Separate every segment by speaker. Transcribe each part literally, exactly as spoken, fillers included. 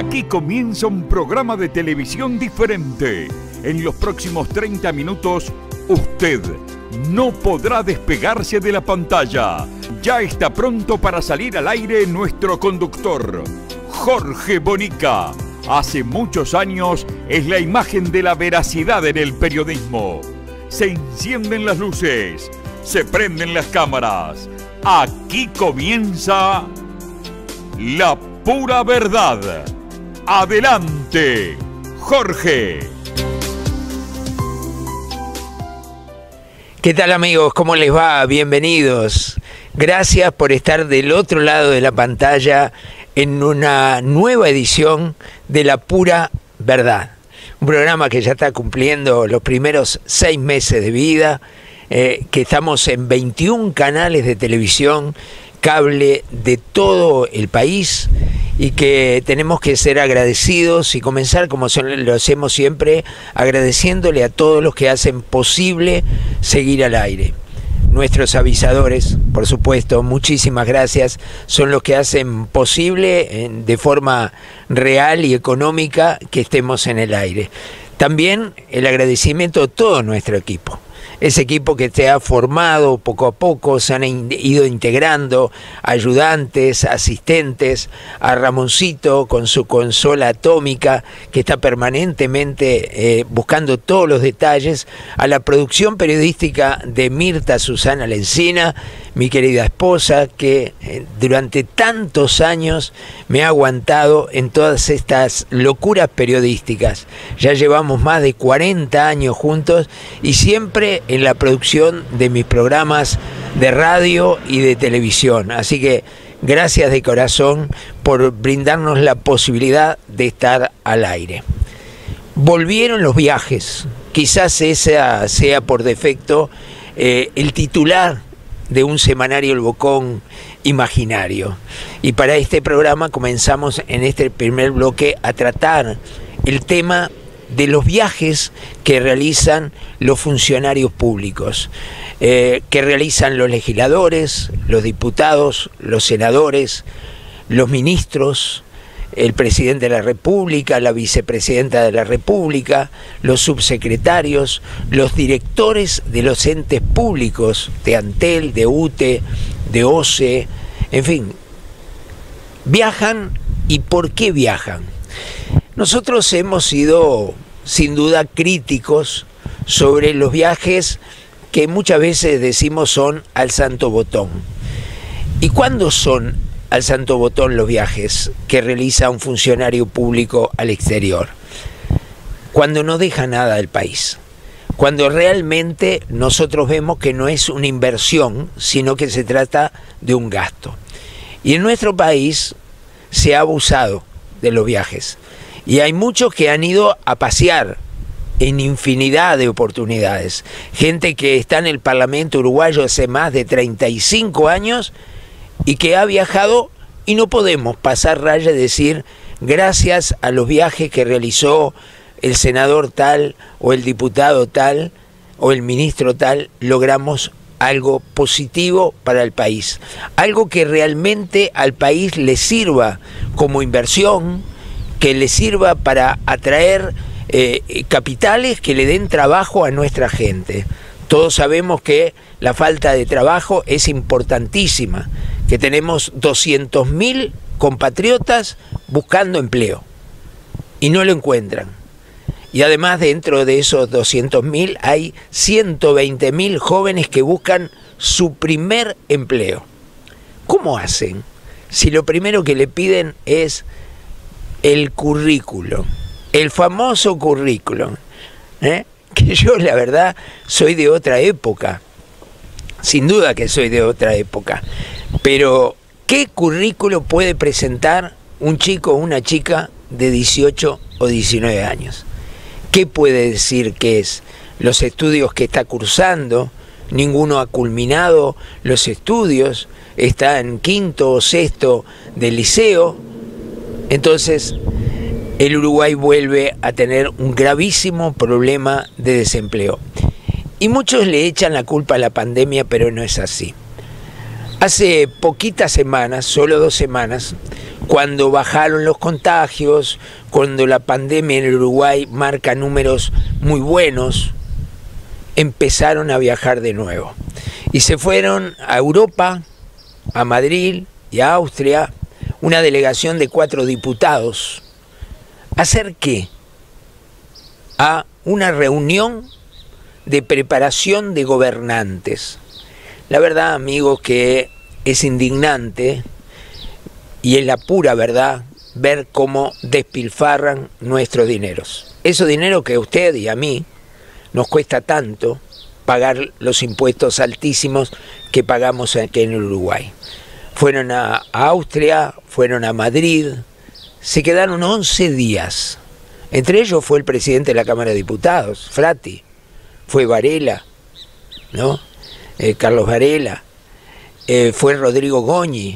Speaker 1: Aquí comienza un programa de televisión diferente. En los próximos treinta minutos, usted no podrá despegarse de la pantalla. Ya está pronto para salir al aire nuestro conductor, Jorge Bonica. Hace muchos años es la imagen de la veracidad en el periodismo. Se encienden las luces, se prenden las cámaras. Aquí comienza La Pura Verdad. Adelante, Jorge.
Speaker 2: ¿Qué tal, amigos? ¿Cómo les va? Bienvenidos. Gracias por estar del otro lado de la pantalla en una nueva edición de La Pura Verdad. Un programa que ya está cumpliendo los primeros seis meses de vida, eh, que estamos en veintiún canales de televisión, cable de todo el país, y que tenemos que ser agradecidos y comenzar, como son, lo hacemos siempre, agradeciéndole a todos los que hacen posible seguir al aire. Nuestros avisadores, por supuesto, muchísimas gracias, son los que hacen posible eh, de forma real y económica que estemos en el aire. También el agradecimiento a todo nuestro equipo. Ese equipo que te ha formado poco a poco, se han ido integrando ayudantes, asistentes, a Ramoncito con su consola atómica que está permanentemente eh, buscando todos los detalles, a la producción periodística de Mirta Susana Lencina, mi querida esposa, que eh, durante tantos años me ha aguantado en todas estas locuras periodísticas. Ya llevamos más de cuarenta años juntos y siempre en la producción de mis programas de radio y de televisión. Así que gracias de corazón por brindarnos la posibilidad de estar al aire. Volvieron los viajes. Quizás ese sea por defecto eh, el titular de un semanario El Bocón imaginario. Y para este programa comenzamos en este primer bloque a tratar el tema de los viajes que realizan los funcionarios públicos, eh, que realizan los legisladores, los diputados, los senadores, los ministros, el presidente de la República, la vicepresidenta de la República, los subsecretarios, los directores de los entes públicos, de Antel, de U T E, de O C E, en fin, viajan. ¿Y por qué viajan? Nosotros hemos sido, sin duda, críticos sobre los viajes que muchas veces decimos son al santo botón. ¿Y cuándo son al santo botón los viajes que realiza un funcionario público al exterior? Cuando no deja nada del país. Cuando realmente nosotros vemos que no es una inversión, sino que se trata de un gasto. Y en nuestro país se ha abusado de los viajes. Y hay muchos que han ido a pasear en infinidad de oportunidades. Gente que está en el Parlamento uruguayo hace más de treinta y cinco años y que ha viajado, y no podemos pasar raya y decir gracias a los viajes que realizó el senador tal o el diputado tal o el ministro tal, logramos algo positivo para el país. Algo que realmente al país le sirva como inversión, que le sirva para atraer eh, capitales que le den trabajo a nuestra gente. Todos sabemos que la falta de trabajo es importantísima, que tenemos doscientos mil compatriotas buscando empleo y no lo encuentran. Y además dentro de esos doscientos mil hay ciento veinte mil jóvenes que buscan su primer empleo. ¿Cómo hacen? Si lo primero que le piden es el currículum, el famoso currículum, ¿eh? Que yo la verdad soy de otra época, sin duda que soy de otra época, pero ¿qué currículum puede presentar un chico o una chica de dieciocho o diecinueve años? ¿Qué puede decir que es? Los estudios que está cursando, ninguno ha culminado los estudios, está en quinto o sexto del liceo. Entonces el Uruguay vuelve a tener un gravísimo problema de desempleo. Y muchos le echan la culpa a la pandemia, pero no es así. Hace poquitas semanas, solo dos semanas, Cuando bajaron los contagios, cuando la pandemia en el Uruguay marca números muy buenos, empezaron a viajar de nuevo. Y se fueron a Europa, a Madrid y a Austria, una delegación de cuatro diputados. ¿A hacer qué? A una reunión de preparación de gobernantes. La verdad, amigos, que es indignante y es la pura verdad ver cómo despilfarran nuestros dineros. Esos dineros que a usted y a mí nos cuesta tanto pagar los impuestos altísimos que pagamos aquí en el Uruguay. Fueron a Austria, fueron a Madrid, se quedaron once días. Entre ellos fue el presidente de la Cámara de Diputados, Frati, fue Varela, ¿no? Eh, Carlos Varela, eh, fue Rodrigo Goñi.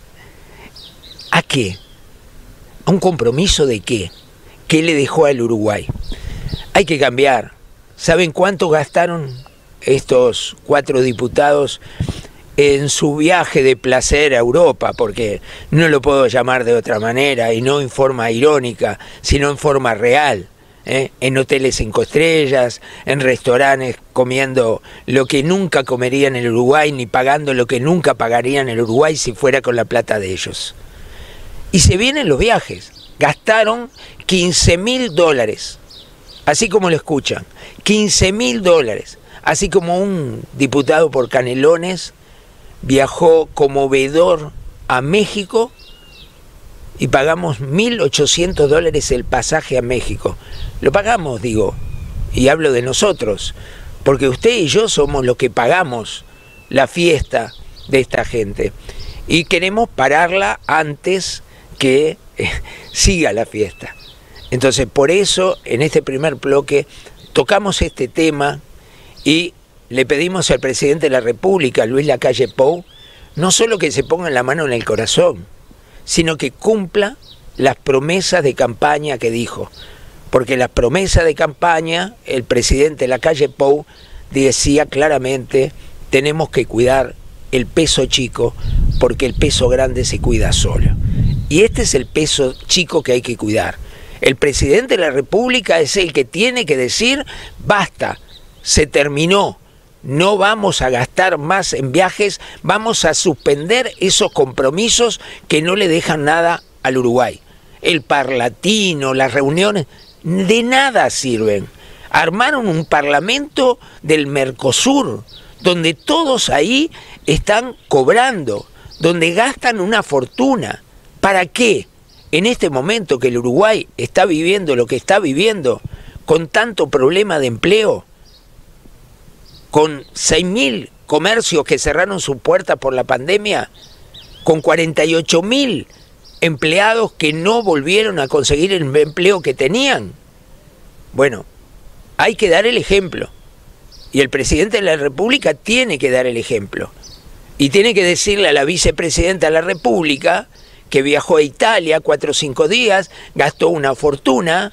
Speaker 2: ¿A qué? ¿A un compromiso de qué? ¿Qué le dejó al Uruguay? Hay que cambiar. ¿Saben cuánto gastaron estos cuatro diputados en su viaje de placer a Europa? Porque no lo puedo llamar de otra manera, y no en forma irónica, sino en forma real. ¿eh? En hoteles cinco estrellas, en restaurantes comiendo lo que nunca comerían en el Uruguay, ni pagando lo que nunca pagarían en el Uruguay si fuera con la plata de ellos. Y se vienen los viajes. Gastaron quince mil dólares, así como lo escuchan, quince mil dólares. Así como un diputado por Canelones viajó como veedor a México y pagamos mil ochocientos dólares el pasaje a México. Lo pagamos, digo, y hablo de nosotros, porque usted y yo somos los que pagamos la fiesta de esta gente. Y queremos pararla antes que eh, siga la fiesta. Entonces, por eso, en este primer bloque, tocamos este tema y le pedimos al presidente de la República, Luis Lacalle Pou, no solo que se ponga la mano en el corazón, sino que cumpla las promesas de campaña que dijo. Porque las promesas de campaña, el presidente Lacalle Pou decía claramente, tenemos que cuidar el peso chico, porque el peso grande se cuida solo. Y este es el peso chico que hay que cuidar. El presidente de la República es el que tiene que decir, basta, se terminó, no vamos a gastar más en viajes, vamos a suspender esos compromisos que no le dejan nada al Uruguay. El parlatino, las reuniones, de nada sirven. Armaron un parlamento del Mercosur, donde todos ahí están cobrando, donde gastan una fortuna. ¿Para qué? En este momento que el Uruguay está viviendo lo que está viviendo, con tanto problema de empleo, con seis mil comercios que cerraron sus puertas por la pandemia, con cuarenta y ocho mil empleados que no volvieron a conseguir el empleo que tenían. Bueno, hay que dar el ejemplo. Y el presidente de la República tiene que dar el ejemplo. Y tiene que decirle a la vicepresidenta de la República, que viajó a Italia cuatro o cinco días, gastó una fortuna.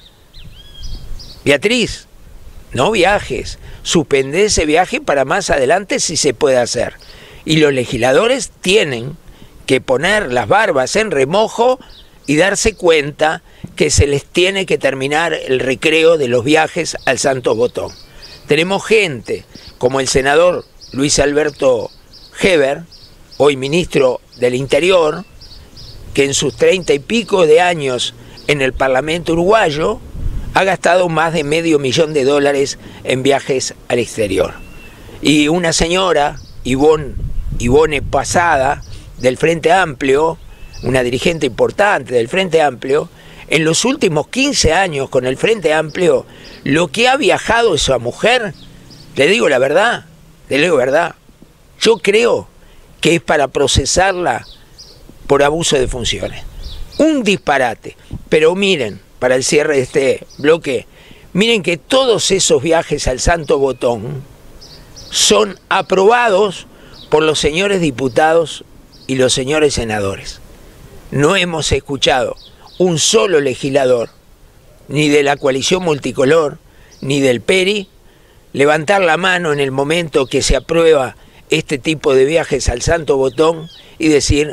Speaker 2: Beatriz, no viajes, suspende ese viaje para más adelante si se puede hacer. Y los legisladores tienen que poner las barbas en remojo y darse cuenta que se les tiene que terminar el recreo de los viajes al Santo Botón. Tenemos gente como el senador Luis Alberto Heber, hoy ministro del Interior, que en sus treinta y pico de años en el Parlamento uruguayo ha gastado más de medio millón de dólares en viajes al exterior. Y una señora, Ivonne, Ivonne Pasada, del Frente Amplio, una dirigente importante del Frente Amplio, en los últimos quince años con el Frente Amplio, lo que ha viajado esa mujer, le digo la verdad, le digo la verdad, yo creo que es para procesarla por abuso de funciones. Un disparate. Pero miren, para el cierre de este bloque, miren que todos esos viajes al Santo Botón son aprobados por los señores diputados y los señores senadores. No hemos escuchado un solo legislador, ni de la coalición multicolor, ni del P E R I, levantar la mano en el momento que se aprueba este tipo de viajes al Santo Botón y decir,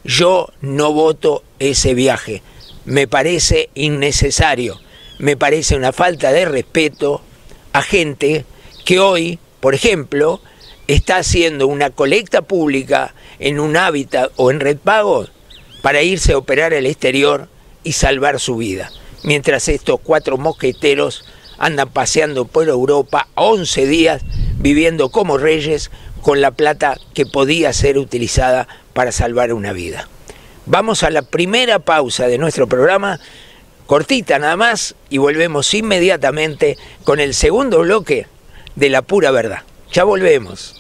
Speaker 2: yo no voto ese viaje. Me parece innecesario, me parece una falta de respeto a gente que hoy, por ejemplo, está haciendo una colecta pública en un Hábitat o en Redpago para irse a operar al exterior y salvar su vida. Mientras estos cuatro mosqueteros andan paseando por Europa once días, viviendo como reyes, con la plata que podía ser utilizada para salvar una vida. Vamos a la primera pausa de nuestro programa, cortita nada más, y volvemos inmediatamente con el segundo bloque de La Pura Verdad. Ya volvemos.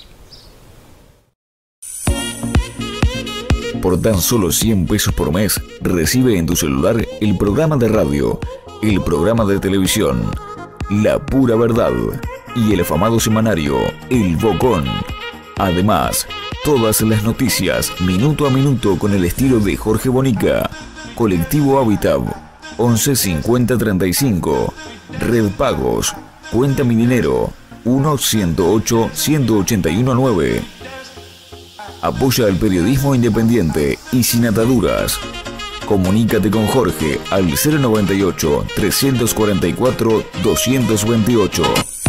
Speaker 3: Por tan solo cien pesos por mes, recibe en tu celular el programa de radio, el programa de televisión, La Pura Verdad y el afamado semanario El Bocón. Además, todas las noticias minuto a minuto con el estilo de Jorge Bonica. Colectivo Hábitat once cincuenta treinta y cinco. Red Pagos. Cuenta mi dinero uno ciento ocho ciento ochenta y uno nueve. Apoya el periodismo independiente y sin ataduras. Comunícate con Jorge al cero noventa y ocho, trescientos cuarenta y cuatro, doscientos veintiocho.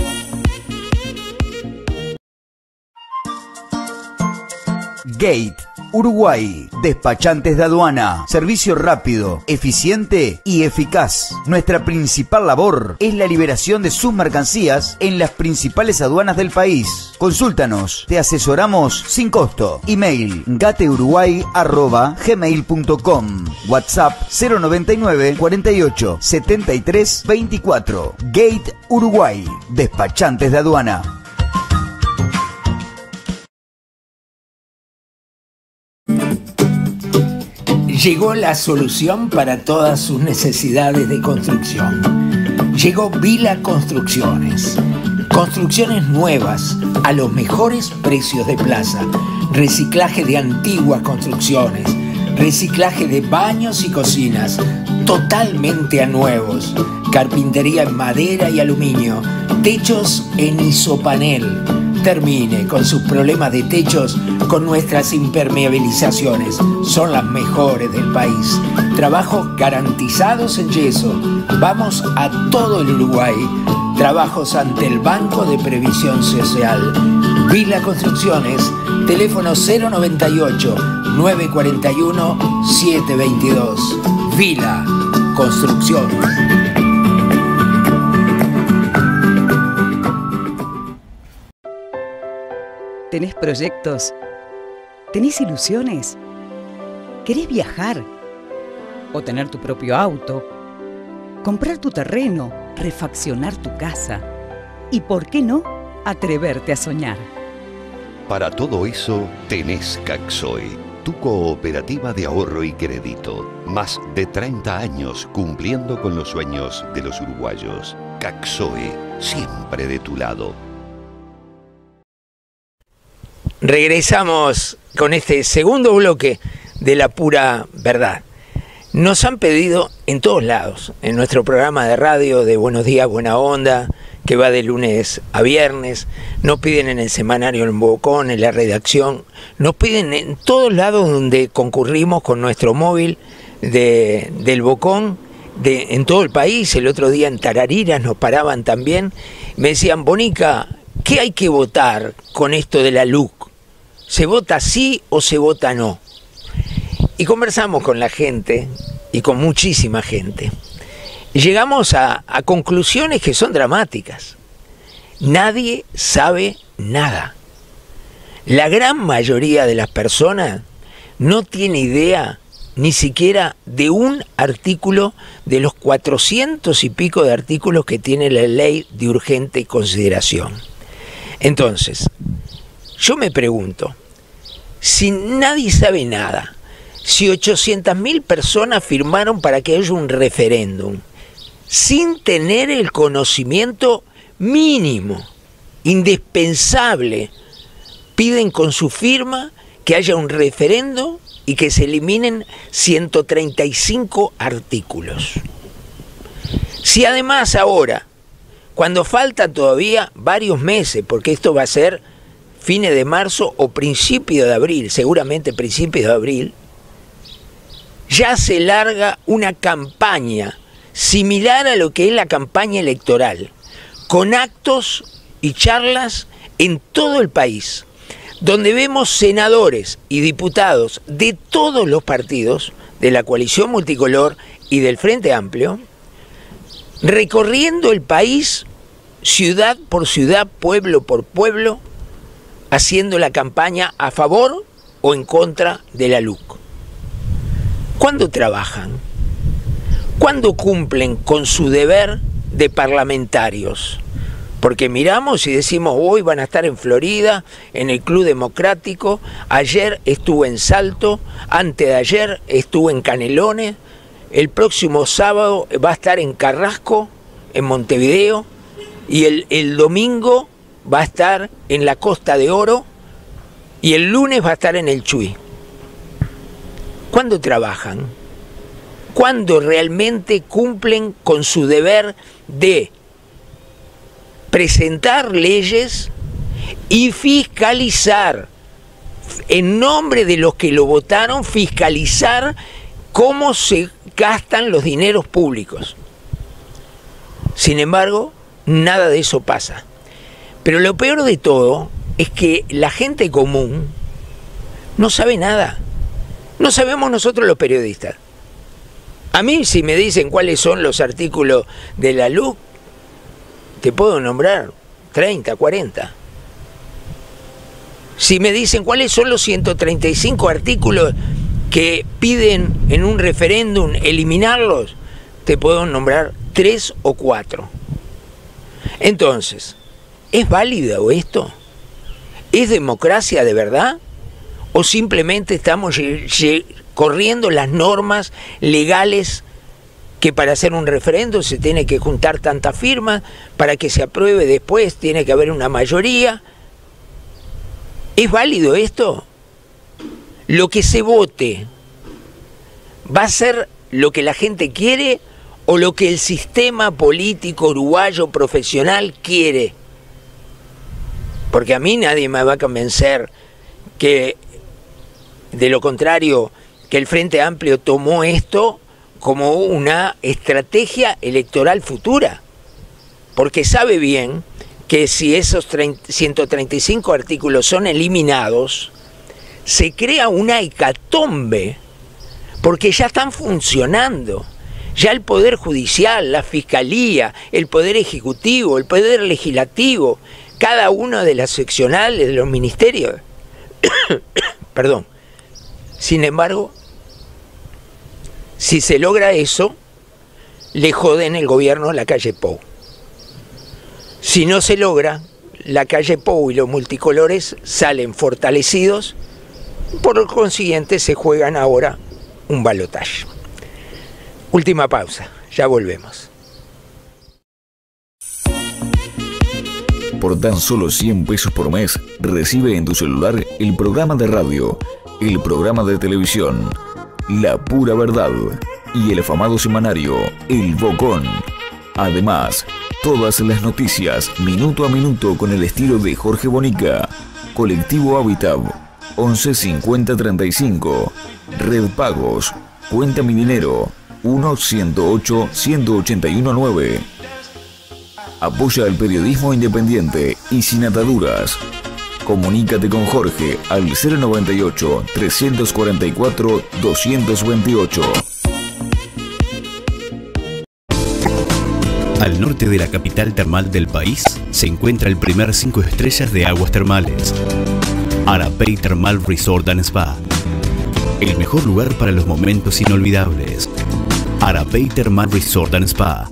Speaker 4: Gate Uruguay, despachantes de aduana, servicio rápido, eficiente y eficaz. Nuestra principal labor es la liberación de sus mercancías en las principales aduanas del país. Consúltanos, te asesoramos sin costo. Email gateuruguay arroba gmail punto com. WhatsApp cero noventa y nueve, cuarenta y ocho, setenta y tres, veinticuatro. Gate Uruguay, despachantes de aduana.
Speaker 2: Llegó la solución para todas sus necesidades de construcción. Llegó Vila Construcciones. Construcciones nuevas a los mejores precios de plaza. Reciclaje de antiguas construcciones. Reciclaje de baños y cocinas totalmente a nuevos. Carpintería en madera y aluminio. Techos en isopanel. Termine con sus problemas de techos con nuestras impermeabilizaciones. Son las mejores del país. Trabajos garantizados en yeso. Vamos a todo el Uruguay. Trabajos ante el Banco de Previsión Social. Vila Construcciones. Teléfono cero noventa y ocho, nueve cuarenta y uno, siete veintidós. Vila Construcciones.
Speaker 5: ¿Tenés proyectos? ¿Tenés ilusiones? ¿Querés viajar? ¿O tener tu propio auto? ¿Comprar tu terreno? ¿Refaccionar tu casa? ¿Y por qué no atreverte a soñar?
Speaker 6: Para todo eso tenés Caxoe, tu cooperativa de ahorro y crédito. Más de treinta años cumpliendo con los sueños de los uruguayos. Caxoe, siempre de tu lado.
Speaker 2: Regresamos con este segundo bloque de La Pura Verdad. Nos han pedido en todos lados, en nuestro programa de radio de Buenos Días, Buena Onda, que va de lunes a viernes, nos piden en el semanario El Bocón, en la redacción, nos piden en todos lados donde concurrimos con nuestro móvil de, del Bocón, de, en todo el país. El otro día en Tarariras nos paraban también, me decían, Bonica, ¿qué hay que votar con esto de la L U C? ¿Se vota sí o se vota no? Y conversamos con la gente, y con muchísima gente. Y llegamos a, a conclusiones que son dramáticas. Nadie sabe nada. La gran mayoría de las personas no tiene idea ni siquiera de un artículo de los cuatrocientos y pico de artículos que tiene la ley de urgente consideración. Entonces, yo me pregunto, si nadie sabe nada, si ochocientas mil personas firmaron para que haya un referéndum, sin tener el conocimiento mínimo, indispensable, piden con su firma que haya un referéndum y que se eliminen ciento treinta y cinco artículos. Si además ahora, cuando faltan todavía varios meses, porque esto va a ser fines de marzo o principio de abril, seguramente principio de abril, ya se larga una campaña similar a lo que es la campaña electoral, con actos y charlas en todo el país, donde vemos senadores y diputados de todos los partidos, de la coalición multicolor y del Frente Amplio, recorriendo el país ciudad por ciudad, pueblo por pueblo, haciendo la campaña a favor o en contra de la L U C. ¿Cuándo trabajan? ¿Cuándo cumplen con su deber de parlamentarios? Porque miramos y decimos, hoy van a estar en Florida, en el Club Democrático, ayer estuvo en Salto, antes de ayer estuvo en Canelones, el próximo sábado va a estar en Carrasco, en Montevideo, y el, el domingo va a estar en la Costa de Oro, y el lunes va a estar en el Chuy. ¿Cuándo trabajan? ¿Cuándo realmente cumplen con su deber de presentar leyes y fiscalizar, en nombre de los que lo votaron, fiscalizar cómo se gastan los dineros públicos? Sin embargo, nada de eso pasa. Pero lo peor de todo es que la gente común no sabe nada. No sabemos nosotros los periodistas. A mí, si me dicen cuáles son los artículos de la L U C, te puedo nombrar treinta, cuarenta. Si me dicen cuáles son los ciento treinta y cinco artículos que piden en un referéndum eliminarlos, te puedo nombrar tres o cuatro. Entonces, ¿es válido esto? ¿Es democracia de verdad? ¿O simplemente estamos corriendo las normas legales que para hacer un referéndum se tiene que juntar tantas firmas, para que se apruebe después tiene que haber una mayoría? ¿Es válido esto? ¿Lo que se vote va a ser lo que la gente quiere o lo que el sistema político uruguayo profesional quiere? Porque a mí nadie me va a convencer que, de lo contrario, que el Frente Amplio tomó esto como una estrategia electoral futura, porque sabe bien que si esos ciento treinta y cinco artículos son eliminados, se crea una hecatombe, porque ya están funcionando. Ya el Poder Judicial, la Fiscalía, el Poder Ejecutivo, el Poder Legislativo, cada una de las seccionales de los ministerios, perdón. Sin embargo, si se logra eso, le joden el gobierno a la calle Pou. Si no se logra, la calle Pou y los multicolores salen fortalecidos, por consiguiente se juegan ahora un balotaje. Última pausa, ya volvemos.
Speaker 3: Por tan solo cien pesos por mes, recibe en tu celular el programa de radio, el programa de televisión, La Pura Verdad y el afamado semanario El Bocón. Además, todas las noticias minuto a minuto con el estilo de Jorge Bonica. Colectivo Hábitat once cincuenta treinta y cinco. Red Pagos. Cuenta mi dinero uno ciento ocho ciento ochenta y uno nueve. Apoya el periodismo independiente y sin ataduras. Comunícate con Jorge al cero noventa y ocho, trescientos cuarenta y cuatro, doscientos veintiocho.
Speaker 7: Al norte de la capital termal del país se encuentra el primer cinco estrellas de aguas termales, Arapey Termal Resort and Spa. El mejor lugar para los momentos inolvidables. Arapey Termal Resort and Spa.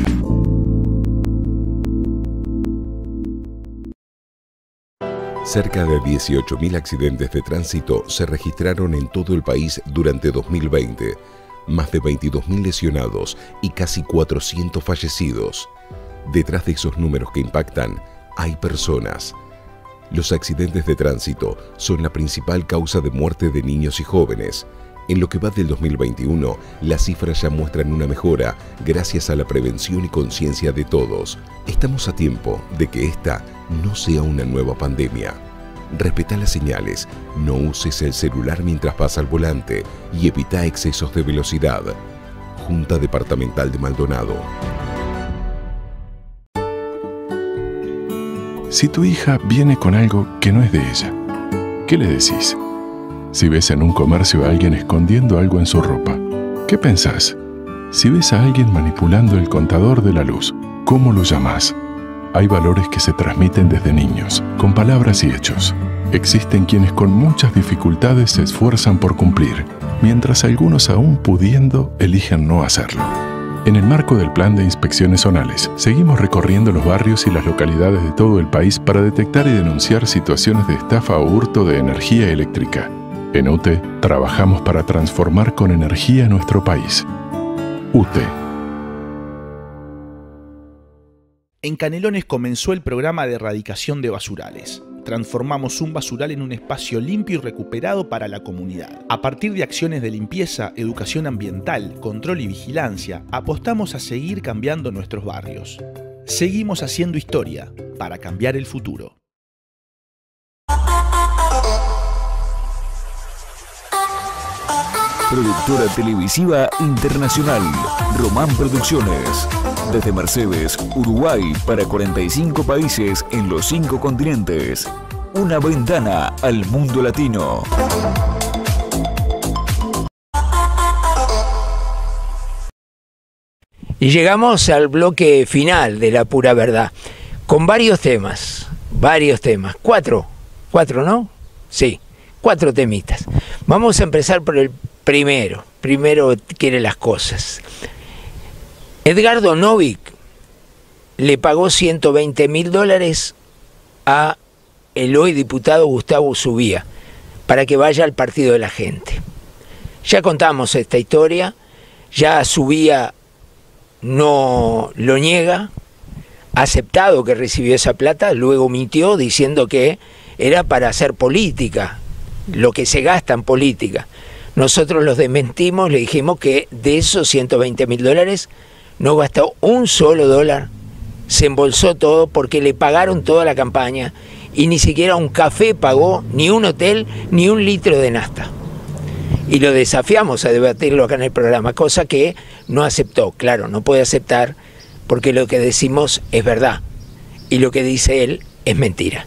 Speaker 8: Cerca de dieciocho mil accidentes de tránsito se registraron en todo el país durante dos mil veinte, más de veintidós mil lesionados y casi cuatrocientos fallecidos. Detrás de esos números que impactan, hay personas. Los accidentes de tránsito son la principal causa de muerte de niños y jóvenes. En lo que va del dos mil veintiuno, las cifras ya muestran una mejora gracias a la prevención y conciencia de todos. Estamos a tiempo de que esta no sea una nueva pandemia. Respetá las señales, no uses el celular mientras vas al volante y evita excesos de velocidad. Junta Departamental de Maldonado.
Speaker 9: Si tu hija viene con algo que no es de ella, ¿qué le decís? Si ves en un comercio a alguien escondiendo algo en su ropa, ¿qué pensás? Si ves a alguien manipulando el contador de la luz, ¿cómo lo llamás? Hay valores que se transmiten desde niños, con palabras y hechos. Existen quienes con muchas dificultades se esfuerzan por cumplir, mientras algunos aún pudiendo eligen no hacerlo. En el marco del Plan de Inspecciones Zonales, seguimos recorriendo los barrios y las localidades de todo el país para detectar y denunciar situaciones de estafa o hurto de energía eléctrica. En U T E, trabajamos para transformar con energía nuestro país. U T E.
Speaker 10: En Canelones comenzó el programa de erradicación de basurales. Transformamos un basural en un espacio limpio y recuperado para la comunidad. A partir de acciones de limpieza, educación ambiental, control y vigilancia, apostamos a seguir cambiando nuestros barrios. Seguimos haciendo historia para cambiar el futuro.
Speaker 3: Productora televisiva internacional, Román Producciones. Desde Mercedes, Uruguay, para cuarenta y cinco países en los cinco continentes. Una ventana al mundo latino.
Speaker 2: Y llegamos al bloque final de La Pura Verdad, con varios temas, varios temas, cuatro, cuatro, ¿no? Sí, cuatro temitas. Vamos a empezar por el primero, primero quiere las cosas. Edgardo Novick le pagó ciento veinte mil dólares a el hoy diputado Gustavo Subía para que vaya al Partido de la Gente. Ya contamos esta historia, ya Subía no lo niega, ha aceptado que recibió esa plata, luego mintió diciendo que era para hacer política, lo que se gasta en política. Nosotros los desmentimos, le dijimos que de esos ciento veinte mil dólares no gastó un solo dólar, se embolsó todo porque le pagaron toda la campaña y ni siquiera un café pagó, ni un hotel, ni un litro de nafta. Y lo desafiamos a debatirlo acá en el programa, cosa que no aceptó. Claro, no puede aceptar porque lo que decimos es verdad y lo que dice él es mentira.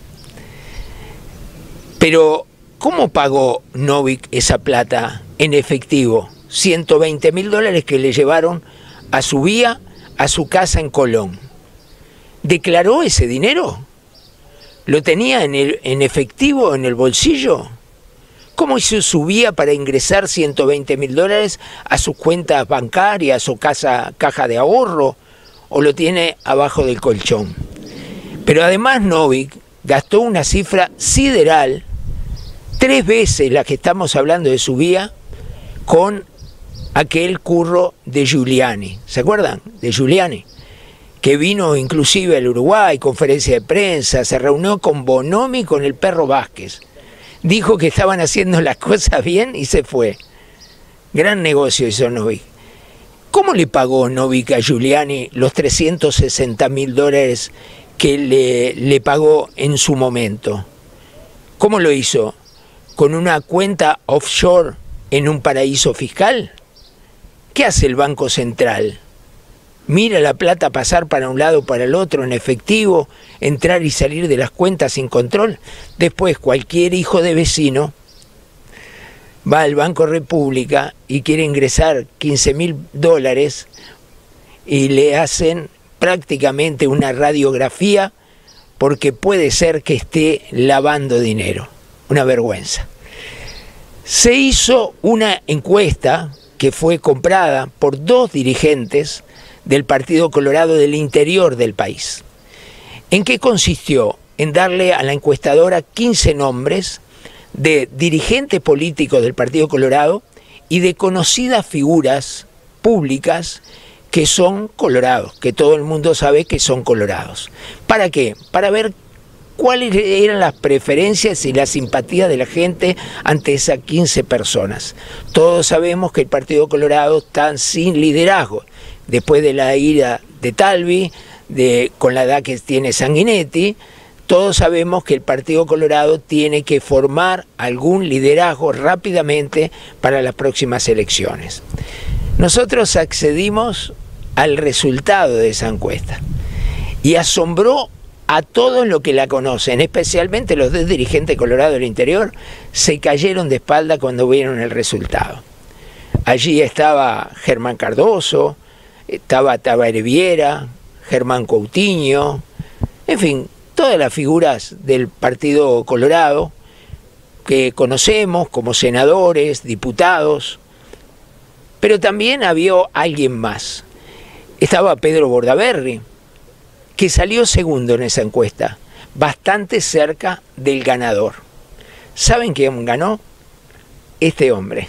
Speaker 2: Pero, ¿cómo pagó Novick esa plata en efectivo? ciento veinte mil dólares que le llevaron a Subía a su casa en Colón. ¿Declaró ese dinero? ¿Lo tenía en, el, en efectivo en el bolsillo? ¿Cómo hizo Subía para ingresar ciento veinte mil dólares a sus cuentas bancarias o casa, caja de ahorro? ¿O lo tiene abajo del colchón? Pero además Novick gastó una cifra sideral, tres veces la que estamos hablando de Subía, con aquel curro de Giuliani. ¿Se acuerdan de Giuliani? Que vino inclusive al Uruguay, conferencia de prensa, se reunió con Bonomi, con el perro Vázquez. Dijo que estaban haciendo las cosas bien y se fue. Gran negocio hizo Novick. ¿Cómo le pagó Novick a Giuliani los trescientos sesenta mil dólares que le, le pagó en su momento? ¿Cómo lo hizo? ¿Con una cuenta offshore en un paraíso fiscal? ¿Qué hace el Banco Central? Mira la plata pasar para un lado o para el otro en efectivo, entrar y salir de las cuentas sin control. Después cualquier hijo de vecino va al Banco República y quiere ingresar quince mil dólares y le hacen prácticamente una radiografía porque puede ser que esté lavando dinero. Una vergüenza. Se hizo una encuesta que fue comprada por dos dirigentes del Partido Colorado del interior del país. ¿En qué consistió? En darle a la encuestadora quince nombres de dirigentes políticos del Partido Colorado y de conocidas figuras públicas que son colorados, que todo el mundo sabe que son colorados. ¿Para qué? Para ver cuáles eran las preferencias y la simpatía de la gente ante esas quince personas. Todos sabemos que el Partido Colorado está sin liderazgo. Después de la ira de Talvi, de, con la edad que tiene Sanguinetti, todos sabemos que el Partido Colorado tiene que formar algún liderazgo rápidamente para las próximas elecciones. Nosotros accedimos al resultado de esa encuesta y asombró a todos los que la conocen, especialmente los dos dirigentes colorados del interior, se cayeron de espalda cuando vieron el resultado. Allí estaba Germán Cardoso, estaba Tabaré Viera, Germán Coutinho, en fin, todas las figuras del Partido Colorado que conocemos como senadores, diputados, pero también había alguien más. Estaba Pedro Bordaberry, que salió segundo en esa encuesta, bastante cerca del ganador. ¿Saben quién ganó? Este hombre,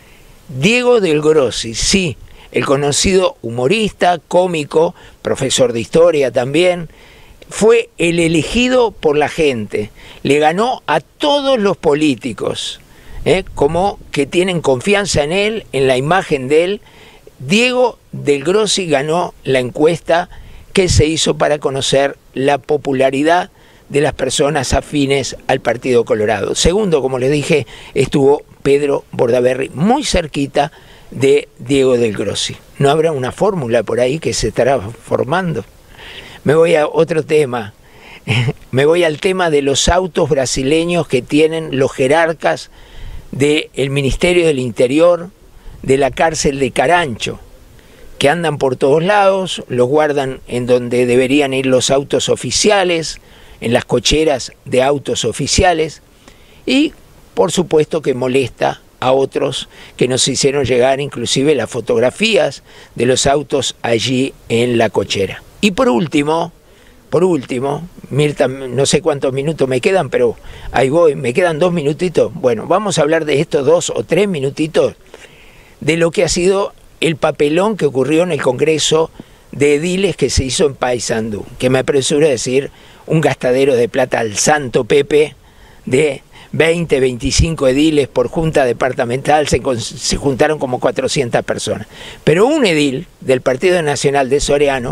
Speaker 2: Diego del Grossi, sí, el conocido humorista, cómico, profesor de historia también, fue el elegido por la gente, le ganó a todos los políticos, ¿eh? como que tienen confianza en él, en la imagen de él. Diego del Grossi ganó la encuesta que se hizo para conocer la popularidad de las personas afines al Partido Colorado. Segundo, como les dije, estuvo Pedro Bordaberry, muy cerquita de Diego del Grossi. ¿No habrá una fórmula por ahí que se estará formando? Me voy a otro tema. Me voy al tema de los autos brasileños que tienen los jerarcas del Ministerio del Interior, de la cárcel de Carancho, que andan por todos lados, los guardan en donde deberían ir los autos oficiales, en las cocheras de autos oficiales, y por supuesto que molesta a otros que nos hicieron llegar inclusive las fotografías de los autos allí en la cochera. Y por último, por último, Mirta, no sé cuántos minutos me quedan, pero ahí voy, me quedan dos minutitos. Bueno, vamos a hablar de estos dos o tres minutitos de lo que ha sido el papelón que ocurrió en el Congreso de Ediles que se hizo en Paysandú, que me apresuro a decir un gastadero de plata al santo Pepe de veinte, veinticinco ediles por junta departamental, se, se juntaron como cuatrocientas personas. Pero un edil del Partido Nacional de Soriano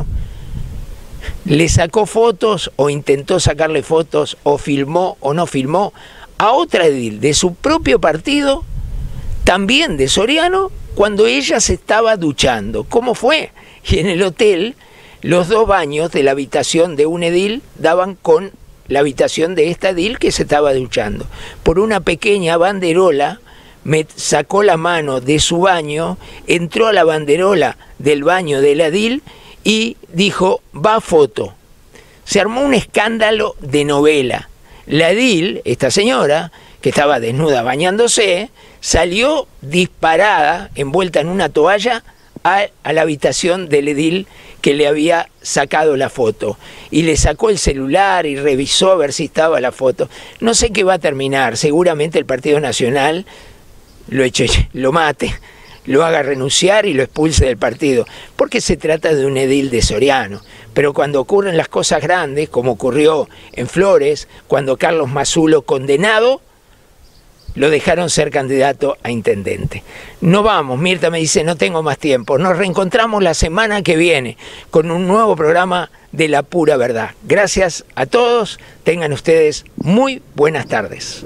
Speaker 2: le sacó fotos o intentó sacarle fotos o filmó o no filmó a otra edil de su propio partido, también de Soriano, cuando ella se estaba duchando. ¿Cómo fue? Y en el hotel, los dos baños de la habitación de un edil daban con la habitación de esta edil que se estaba duchando. Por una pequeña banderola, me sacó la mano de su baño, entró a la banderola del baño de la edil y dijo, va foto. Se armó un escándalo de novela. La edil, esta señora, que estaba desnuda bañándose, salió disparada, envuelta en una toalla, a, a la habitación del edil que le había sacado la foto. Y le sacó el celular y revisó a ver si estaba la foto. No sé qué va a terminar. Seguramente el Partido Nacional lo, eche, lo mate, lo haga renunciar y lo expulse del partido. Porque se trata de un edil de Soriano. Pero cuando ocurren las cosas grandes, como ocurrió en Flores, cuando Carlos Mazzulo, condenado, lo dejaron ser candidato a intendente. No vamos, Mirta me dice, no tengo más tiempo. Nos reencontramos la semana que viene con un nuevo programa de La Pura Verdad. Gracias a todos, tengan ustedes muy buenas tardes.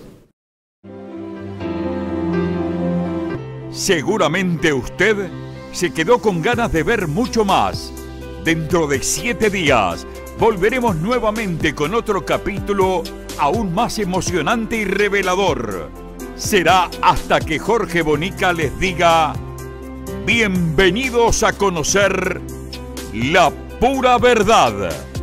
Speaker 1: Seguramente usted se quedó con ganas de ver mucho más. Dentro de siete días volveremos nuevamente con otro capítulo aún más emocionante y revelador. Será hasta que Jorge Bonica les diga: bienvenidos a conocer la pura verdad.